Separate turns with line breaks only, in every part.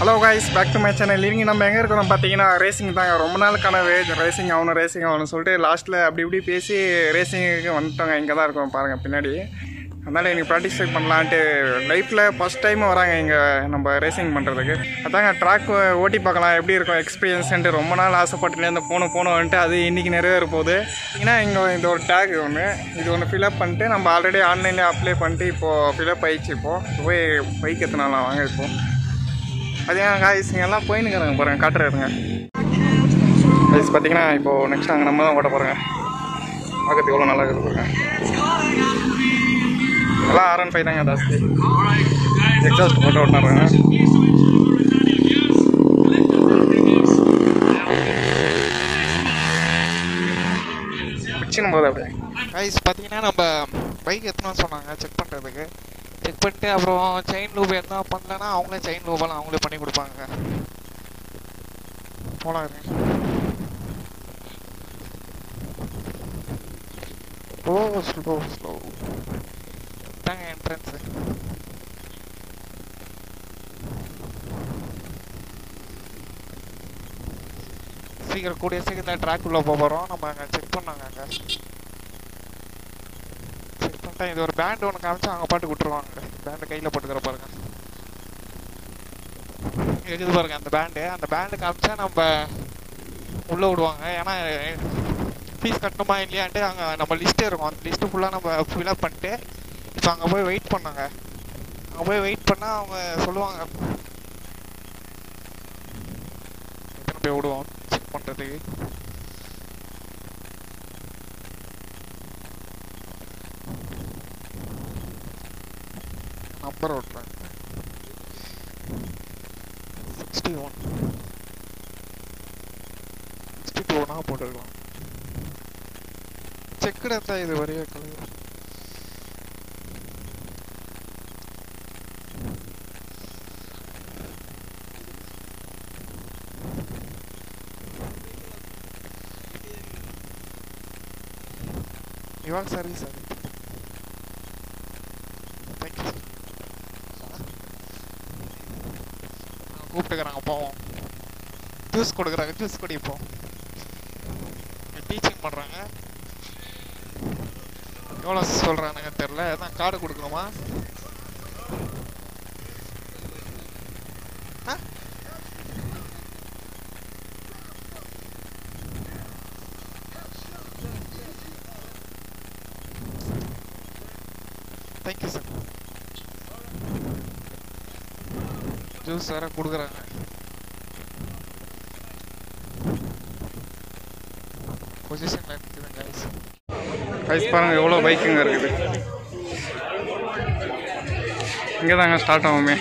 Hello guys, back to my channel. Living in நம்ம எங்க இருக்கோம் பாத்தீங்கன்னா ரேசிங் தாங்க. ரொம்ப நாள் கனவு ரேசிங் ஆகணும்னு சொல்லிட்டு லாஸ்ட்ல அப்படி பேசி ரேசிங்க்கு வந்துட்டோங்க. இங்க தான் இருக்கோம் பாருங்க பின்னாடி. அதனால எனக்கு பிராக்டிஸ் பண்ணலாம்ட்டு லைஃப்ல ஃபர்ஸ்ட் டைம் வராங்க இங்க நம்ம ரேசிங் பண்றதுக்கு. அதாங்க ட்ராக் ஓட்டி பார்க்கலாம் எப்படி இருக்கும் எக்ஸ்பீரியன்ஸ்ன்ட்டு ரொம்ப நாள் ஆசைப்பட்டுல இந்த போனோம்ட்டு அது இன்னைக்கு நிறைவேற போகுது. ஏன்னா இங்க இந்த ஒரு டேக் இது ஒன்று ஃபில்அப் பண்ணிட்டு நம்ம ஆல்ரெடி ஆன்லைன்ல அப்ளை பண்ணிட்டு இப்போ ஃபில்அப் ஆயிடுச்சு. இப்போ போய் பைக் எத்தனாலாம் வாங்க இப்போ அதே காய்ஸ் எல்லாம் போயின்னுக்கிறாங்க பாருங்க காட்டுறாருங்க காய்ஸ் பார்த்தீங்கன்னா இப்போது நெக்ஸ்ட் அங்கே நம்ம தான் ஓட்ட போகிறோங்க. பார்க்கறதுக்கு எவ்வளோ நல்லா இருக்குது பாருங்க. எல்லாம் R15 தாங்க ஜாஸ்தி எக்ஸாஸ்ட் போட்டு ஓட்டினாருங்க. பிடிச்சின்னு போகுது அப்படியே
காய்ஸ் பார்த்தீங்கன்னா நம்ம பைக் எத்தனை சொன்னாங்க செக் பண்ணுறதுக்கு. செக் பண்ணிட்டு அப்புறம் செயின் லூப் எதனா பண்ணலன்னா அவங்களே செயின் லூபெல்லாம் அவங்களே பண்ணி கொடுப்பாங்க. போலாம் ஸ்லோ தாங்க என்ட்ரன்ஸு. சீக்கிரம் கூடிய சீக்கிரத்தில் ட்ராக் உள்ள போகிறோம். நம்ம அங்கே செக் பண்ணாங்க. அங்கே செக் பண்ணிட்டேன். இது ஒரு பேண்ட் ஒன்று காமிச்சு அவங்க பாட்டுக்கு விட்டுருவாங்க. பேண்டு கையில் போட்டுக்கிற பாருங்க இருக்குது பாருங்க அந்த பேண்டு காமிச்சா நம்ம உள்ளே விடுவாங்க. ஏன்னா ஃபீஸ் கட்டணுமா இல்லையான்ட்டு அங்கே நம்ம லிஸ்ட்டே இருக்கும். அந்த லிஸ்ட்டு ஃபுல்லாக நம்ம ஃபில்அப் பண்ணிட்டு இப்போ அங்கே போய் வெயிட் பண்ணாங்க. அங்கே போய் வெயிட் பண்ணால் அவங்க சொல்லுவாங்க எத்தனை போய் விடுவோம் செக் பண்ணுறதுக்கு. நம்பர் ஓட்டுறேன் 61 போட்டுருக்கலாம். செக்குடு இருந்தா இது வரைய கலர் இவாக சர்வீஸ் அது. Thank you sir. கூப்பிட்டுக்கிறாங்க போவோம். ஜூஸ் கொடுக்குறாங்க ஜூஸ் குடிப்போம். டீச்சிங் பண்ணுறாங்க. எவ்வளோ சொல்கிறானுங்க தெரில. எதான் கார்டு கொடுக்கணுமா? Thank you sir. ஜூஸ் வேறு கொடுக்குறாங்க. பொசிஷனில் இருக்குதுங்க கைஸ்.
கைஸ் பாருங்கள் எவ்வளோ பைக்குங்க இருக்குது. இங்கே தாங்க ஸ்டார்ட் ஆகுமே.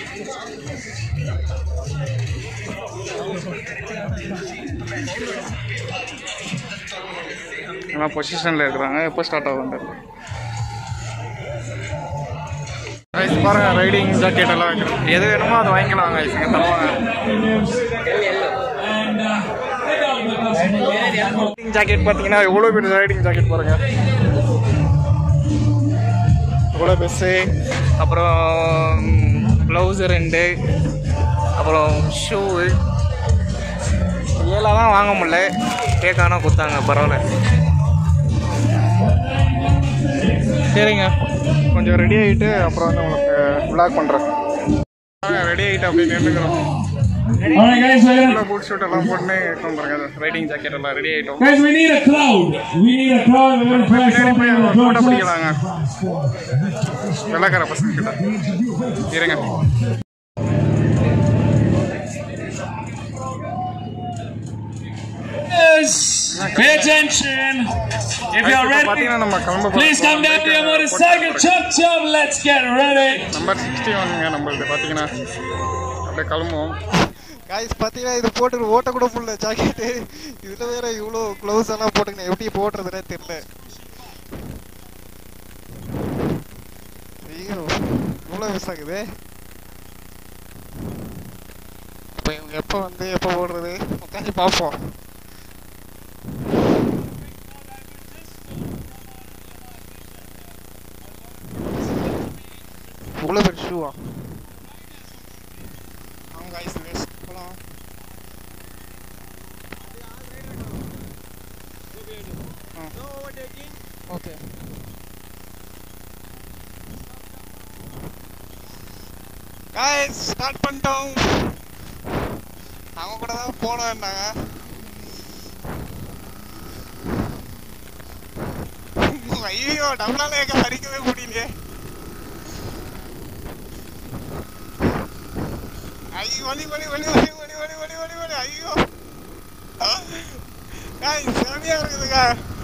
எல்லாம் பொசிஷனில் இருக்கிறாங்க. எப்போ ஸ்டார்ட் ஆகும் கைஸ் பாருங்கள். ரைடிங் ஜாக்கெட் எல்லாம் வைக்கிறோம். எது வேணுமோ அதை வாங்கிக்கலாம் கைஸ். இங்கே தருவாங்க. ரைடிங் ஜாக்கெட் பார்த்தீங்கன்னா எவ்வளோ பெரிய ரைடிங் ஜாக்கெட் பாருங்க. எவ்வளோ பெருசு. அப்புறம் க்ளவுஸு 2, அப்புறம் ஷூவு 7 தான் வாங்க முடியல. கேக்கானா கொடுத்தாங்க பரவாயில்ல. சரிங்க கொஞ்சம் ரெடி ஆகிட்டு அப்புறம் வந்து உங்களுக்கு விளாக் பண்ணுறேன். ரெடி ஆகிட்டு அப்படி நின்றுக்கிறோம். பூட் ஷூட் எல்லாம் போட்டு இருக்கோம் பாருங்க. ரைடிங் ஜாக்கெட் எல்லாம் ரெடி ஆயிட்டோம். போட்டோ பிடிக்கலாங்க வெள்ளக்கார பசங்க கிட்ட. இருங்க
pay attention. If you are ready, please come down to your motorcycle. Chop chop, let's get ready.
Number 61ங்க நம்மளுது பார்த்தீங்கன்னா அப்படியே கிளம்புவோம்.
காய்ஸ் பார்த்தீங்கன்னா இது போட்டு ஓட்ட கூட முடியல ஜாக்கெட்டு. இதில் வேற இவ்வளோ க்ளவுஸ் எல்லாம் போட்டுக்கணும். எப்படி போட்டுறதுனே தெரியல. ஐயோ இவ்வளோ மிஸ் ஆகுது. இப்போ இவங்க எப்போ வந்து எப்போ போடுறது உட்காந்து பார்ப்போம். இவ்வளோ பெரிய ஷூவா? guys, okay. guys ஸ்டார்ட் பண்ணிட்டோம். அவங்க கூட தான் போனோம்னாங்க. ஐயோ நம்மளால எங்க அடிக்கவே முடியலையே. ஐயோ வலி வலி வலி வலி வலி வலி வலி வலி வலி ஐயோ செமையா இருக்குதுங்க.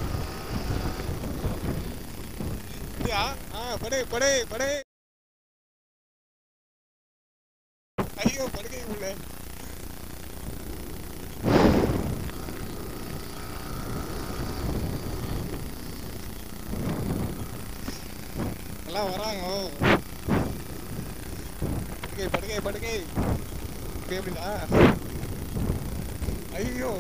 படை படை படை. ஐயோ படுக்கை உள்ள எல்லாம் வராங்க. படுக்கை படுக்கை படுக்கை எப்படிடா. ஐயோ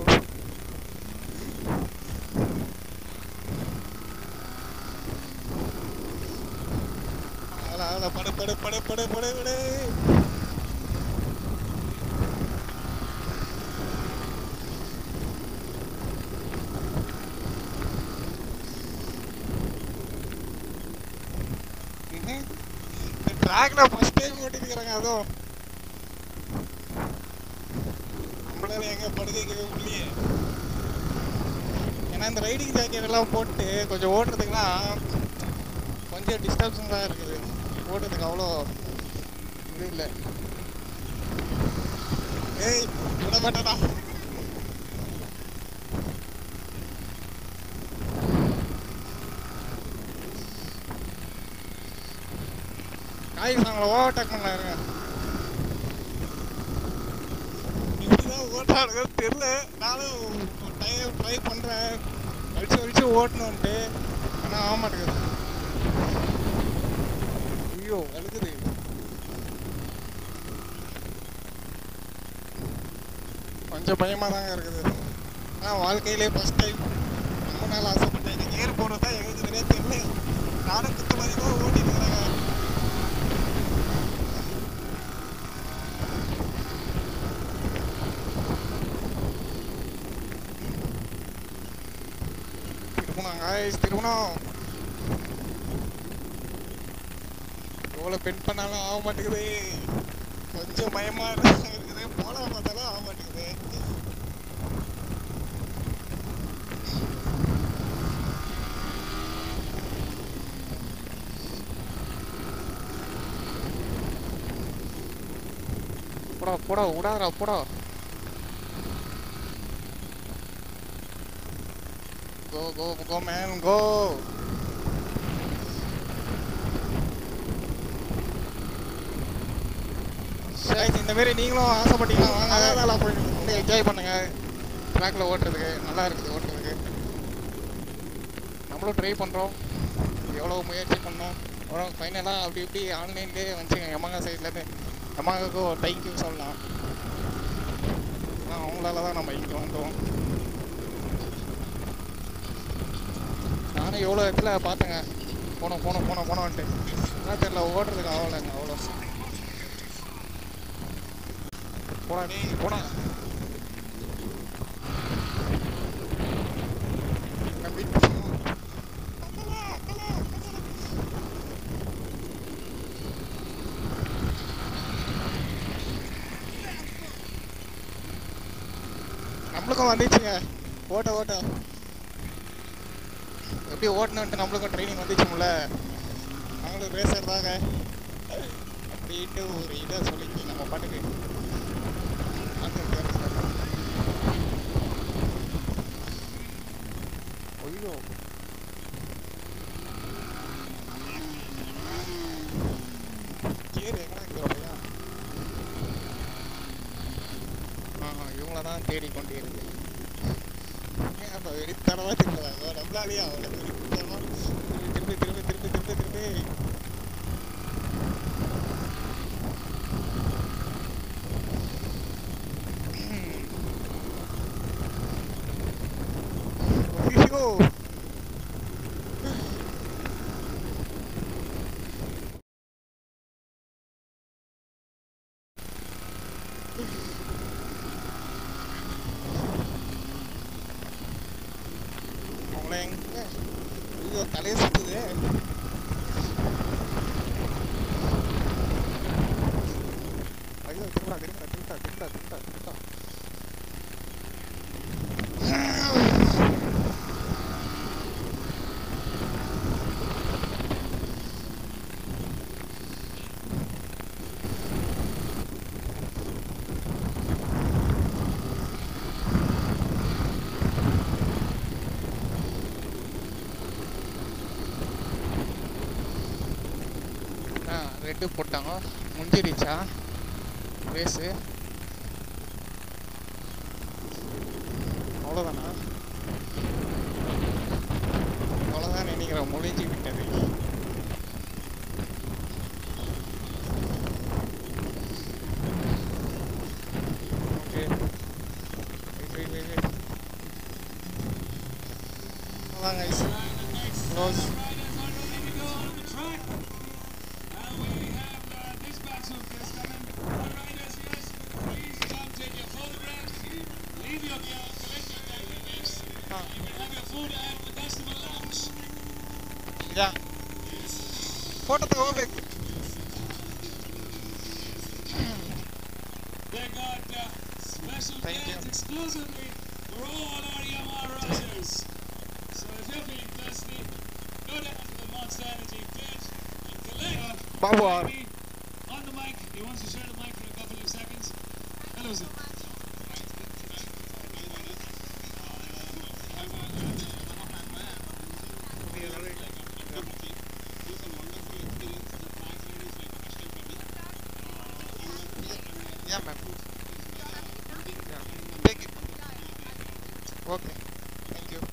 படு படு படு படு படு படு. ட்ராக்ல ஃபர்ஸ்ட் டைம் ஓட்டிருக்கிறாங்க. அதுவும் நம்மளால எங்க படுக்கைக்கவே முடியலையே. ஏன்னா இந்த ரைடிங் ஜாக்கெட் எல்லாம் போட்டு கொஞ்சம் ஓட்டுறதுக்குலாம் கொஞ்சம் டிஸ்டர்பன்ஸ் தான் இருக்குது. ஓட்டுறதுக்கு அவ்வளோ இது இல்லை. ஏய் விட மாட்டேடா. காய்ஸ் நாங்களை ஓவர்டேக் பண்ணலாம் இருங்க. இப்படிதான் ஓட்டாடுங்க தெரியல. நானும் ட்ரை பண்ணுறேன் வலிச்சு வலிச்சு ஓட்டணுன்ட்டு. ஆனால் ஆக மாட்டேங்குது. ஐயோ அழுகுது. கொஞ்சம் பயமாக தாங்க இருக்குது. ஆனால் வாழ்க்கையிலே ஃபஸ்ட் டைம் ரொம்ப நாள் ஆசைப்பட்டேன். எனக்கு ஏர் போடுறதா எங்களுக்கு நிறைய தெரியல. நானும் குத்த மதிப்பாக ஓட்டிட்டு இருக்கிறாங்க. திரும்பணும் காய்ஸ் திரும்பணும். எவ்வளோ பென் பண்ணாலும் ஆக மாட்டேங்குது. கொஞ்சம் பயமா இருக்குது. போல பார்த்தாலும் ஆக மாட்டேங்குது. போடா போடா விடாதா போடா. Go go go man go. இந்த மாரி நீங்களும் ஆசைப்பட்டீங்கன்னா வாங்க. அதெல்லாம் போய் என்ஜாய் பண்ணுங்க. ட்ராக்ல ஓட்டுறதுக்கு நல்லா இருக்குது. ஓட்டுறதுக்கு நம்மளும் ட்ரை பண்ணுறோம். எவ்வளோ முயற்சி பண்ணோம். அப்புறம் ஃபைனலாக அப்படி இப்படி ஆன்லைன்லேயே வந்துச்சுங்க. யமஹா சைட்லேருந்து யமஹாவுக்கு ஒரு தேங்க்யூ சொல்லலாம். ஆனால் அவங்களால தான் நம்ம இங்கே வந்தோம். நானும் எவ்வளோ இடத்துல பார்த்தேங்க. போனோன்ட்டு அதான் தெரியல. ஓட்டுறதுக்கு ஆகலைங்க அவ்வளோ. போடா நீ போடா. நம்மளுக்கும் வந்துச்சுங்க ஓட்ட ஓட்ட. எப்படி ஓட்டணுன்ட்டு நம்மளுக்கும் ட்ரைனிங் வந்துச்சுங்கள. நாங்களும் ரேசர் தாங்க அப்படின்ட்டு ஒரு இதை சொல்லிச்சு நம்ம பாட்டுக்கு. ஐயோ கேரு எங்கே இருக்கிறோம்யா. இவங்கள தான் தேடி கொண்டு இருக்கு. அப்போ வெடித்தனமாக திரும்புறாங்க. நம்மளாலேயே அவங்கள வெடித்தனமாக திரும்பி திரும்பி திரும்பி திரும்பி திரும்பி. ஐயோ நம்மள எங்க ஐயோ தலையை சுத்துது. ஐயோ திரும்பா ரெட்டு போட்டாங்க. முடிஞ்சிருச்சா ரேஸு? அவ்வளோதானா? அவ்வளோதான் நினைக்கிறேன், முடிஞ்சு விட்டது. ஓகே அதான் guys close. Yeah. Photo to go back.
They got special plans exclusively for all our Yamaha riders. So if you're feeling thirsty, go down to the Monster Energy pit and collect.
Babu
on the mic. He wants to share the mic for a couple of seconds. Hello, sir.
Yeah, ma'am. Yeah. Take it. Okay. Thank you.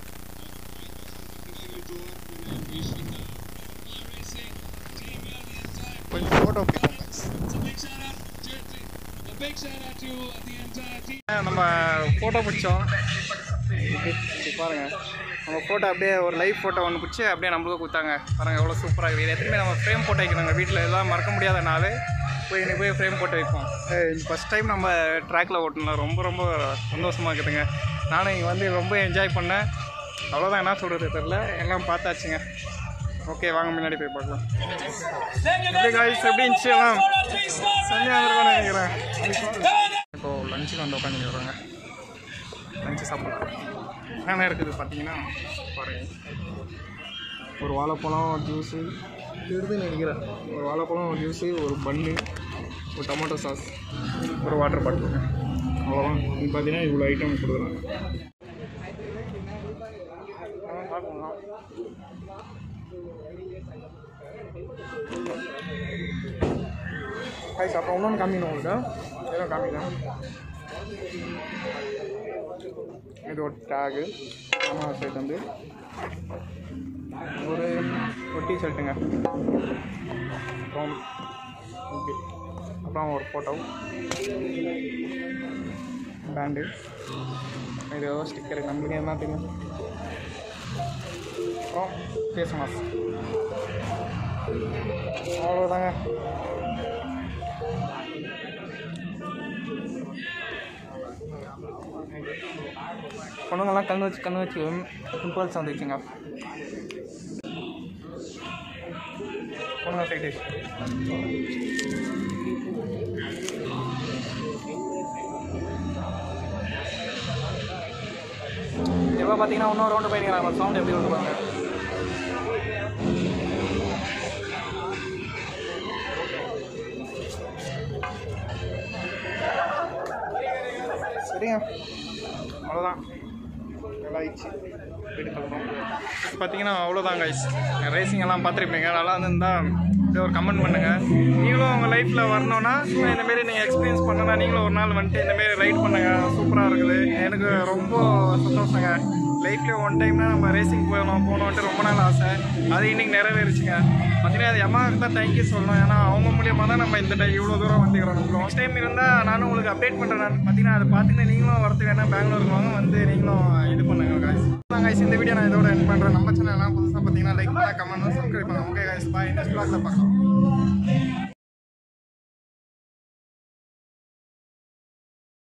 Put photo of people, guys.
So big shout out to the entire team.
நம்ம photo பிடிச்சோம் பாருங்கள். நம்ம photo அப்படியே ஒரு live photo ஒன்று பிடிச்சி அப்படியே நம்மளுக்கு கொடுத்தாங்க பாருங்கள். எவ்வளோ சூப்பராக இருக்குது. எத்தனையுமே நம்ம ஃப்ரேம் போட்டு வைக்கணுங்க. வீட்டில் எல்லாம் மறக்க முடியாத நாள் போய் ஃப்ரேம் போட்டு வைப்போம். ஃபஸ்ட் டைம் நம்ம ட்ராக்கில் ஓட்டணும். ரொம்ப ரொம்ப சந்தோஷமாக இருக்குதுங்க. நானும் இங்கே வந்து ரொம்ப என்ஜாய் பண்ணேன். அவ்வளோதான், என்ன சொல்கிறது தெரில. எல்லாம் பார்த்தாச்சுங்க. ஓகே, வாங்க முன்னாடி போய் பார்க்கலாம். எப்படி காய்ஸ், எப்படி இருந்துச்சு? எல்லாம் செம்மையாக இருந்திருக்கும்னு நினைக்கிறேன். இப்போது லஞ்சுக்கு வந்து உட்காந்துக்கிறாங்க. லஞ்சு சாப்பிட்லாம். என்னென்ன இருக்குது பார்த்தீங்கன்னா பாருங்கள். ஒரு வாழைப்பழம் ஜூஸு எடுத்துன்னு நினைக்கிறேன். ஒரு வாழைப்பழம் ஜூஸு, ஒரு பன்னு, ஒரு டொமேட்டோ சாஸ், ஒரு வாட்டர் பாட்டில். அவ்வளோதான். இது பார்த்தீங்கன்னா இவ்வளோ ஐட்டம் கொடுக்குறாங்க. அப்புறம் இன்னொன்று காமிக்கணும் உங்களுக்கு. எதுவும் காமிக்கலாம். இது ஒரு டேகு Yamaha சைட் வந்து ஒரு டிஷர்ட்டுங்க. அப்புறம் ஓகே, அப்புறம் ஒரு ஃபோட்டோ, பேண்டு, இது ஏதோ ஸ்டிக்கரு நம்மளுக்கு என்ன தெரியும். அப்புறம் ஃபேஸ் மாஸ்க். அவ்வளோதாங்க. பொண்ணுங்கள்லாம் கண்ணு வச்சு பிம்பிள்ஸ் வந்துச்சுங்க. பொண்ணுங்க சைட்டு எப்போ பார்த்தீங்கன்னா இன்னொரு ரவுண்டு போயிருக்கிறாங்க. சவுண்ட் எப்படி விட்டுருவாங்க. சரிங்க, அவ்வளோதான். நல்லா ஆயிடுச்சு. வீடு கிளம்புறோம். பார்த்தீங்கன்னா அவ்வளோதான் கைஸ். ரேசிங் எல்லாம் பார்த்துருப்பீங்க. நல்லா இருந்திருந்தால் இப்படி ஒரு கமெண்ட் பண்ணுங்கள். நீங்களும் உங்கள் லைஃப்பில் வரணுன்னா இந்தமாரி நீங்கள் எக்ஸ்பீரியன்ஸ் பண்ணனா நீங்களும் ஒரு நாள் வந்துட்டு இந்தமாரி ரைட் பண்ணுங்கள். சூப்பராக இருக்குது. எனக்கு ரொம்ப சந்தோஷங்க. லைஃப்லேயே ஒன் டைம்னா நம்ம ரேசிங் போகணுன்ட்டு ரொம்ப நாள் ஆசை. அது இன்றைக்கி நிறைவேறிச்சுங்க. பார்த்தீங்கன்னா அது Yamaha தான் தேங்க்யூ சொல்லணும். ஏன்னா அவங்க மூலியமாக தான் நம்ம இந்த இவ்வளோ தூரம் வந்துக்கிறோம். நெக்ஸ்ட் டைம் இருந்தால் நானும் உங்களுக்கு அப்டேட் பண்ணுறேன். நான் பார்த்தீங்கன்னா அதை பார்த்துட்டு நீங்களும் வரதுக்கு வேணால் பெங்களூருக்கு வாங்க, வந்து நீங்களும் இது பண்ணுங்க காய்ஸ். காய்ஸ் இந்த வீடியோ நான் இதோட எண்ட் பண்ணுறேன். நம்ம சேனல்லாம் புதுசாக பார்த்தீங்கன்னா லைக் பண்ணால் கமெண்ட் சப்ஸ்கிரைப் பண்ணுங்க. Okay guys, bye. நெக்ஸ்ட் வ்ளாக்ல பார்க்கலாம்.